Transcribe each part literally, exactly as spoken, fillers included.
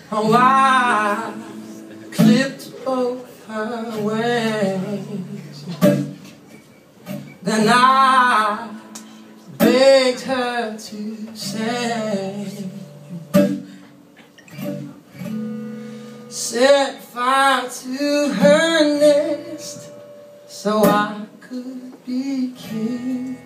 Oh, I clipped both her wings. Then I begged her to stay. Set fire to her nest so I could be king.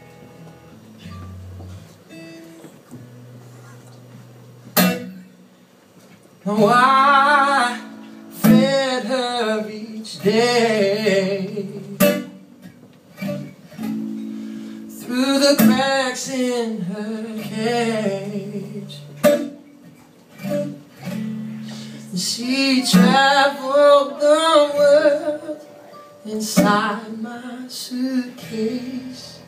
Oh, I fed her each day through the cracks in her cage. She traveled the world inside my suitcase,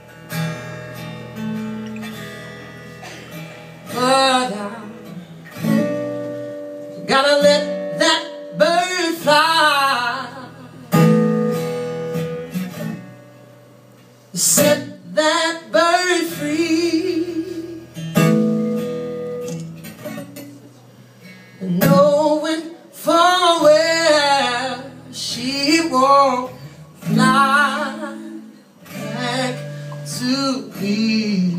but I gotta let that bird fly. Set that bird free, knowing full well she won't fly back to me.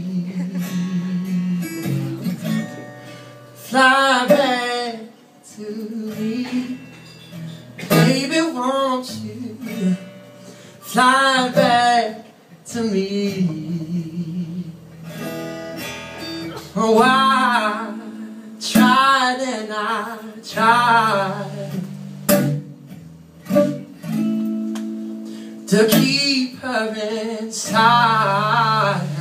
Fly back to me, baby, won't you fly back to me? Oh, I tried and I tried to keep her inside,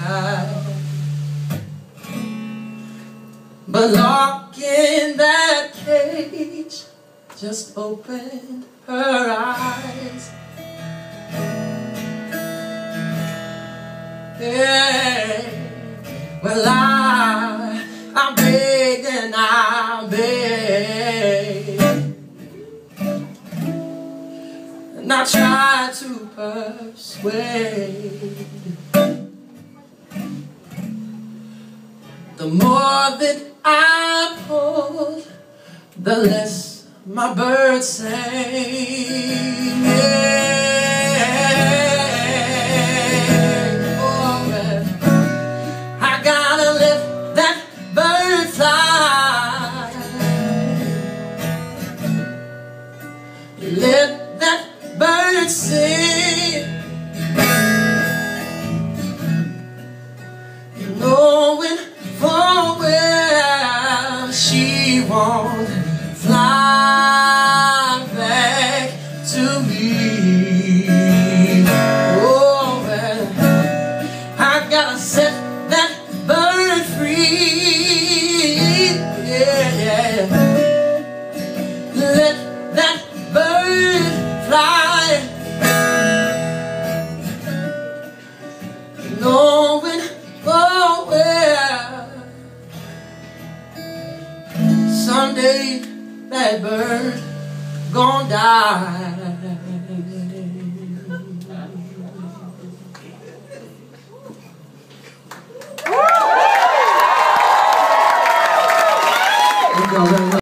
but locking that cage just opened her eyes. Yeah. Well, I, I begged and I begged, and I tried to persuade. The more that I pulled, the less my bird sang. Yeah. Oh, well, I gotta let that bird fly. Let that bird sing, knowing full well she won't fly back to me. Oh, well, I gotta set that bird free. Yeah, let that bird fly, knowing full well someday that bird gon' die.